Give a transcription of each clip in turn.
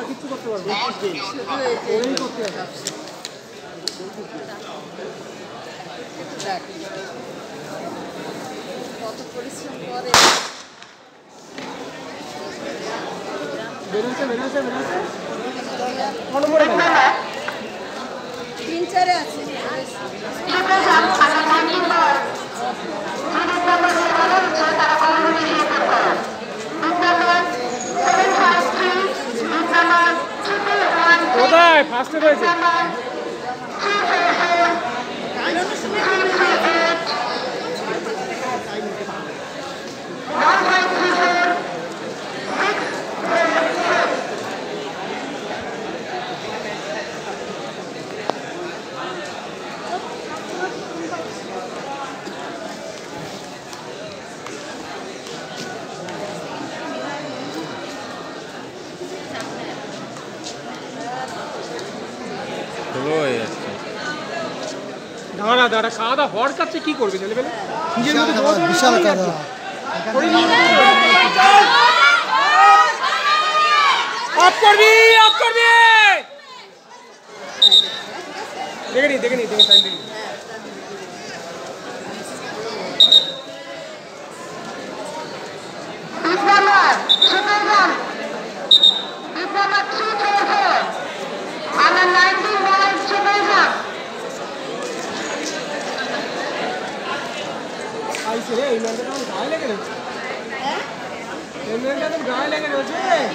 কিছু করতে পারবে ওই করতে হবে কত পরিশ্রম করে বেরোচ্ছে কোন নম্বরে 3-4 আছে কোথায় ফার্স্টে রয়েছে দাঁড়া খাওয়া দাওয়া হওয়ার কাছে কি করবে ছেলেবেলে বিশাল কাদা অফ করবি দেখে নি টাইম দেখি এই ম্যানটা তো গায়ে লেগে রয়েছে এই ম্যানটা তো গায়ে লেগে রয়েছে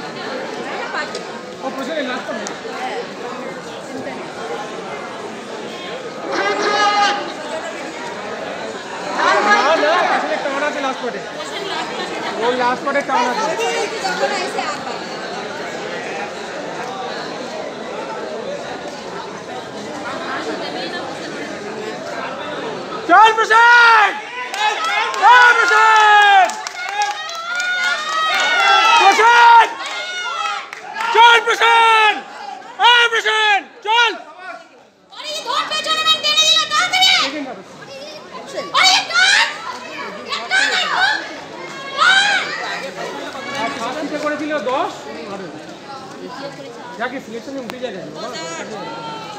ও প্রচুর লাস্ট না আসলে টান আছে লাস্ট পটে ওই লাস্ট পটে টান আছে চল প্রসাদ করে দিল 10 যাকে সিলেকশনে উঠে যায়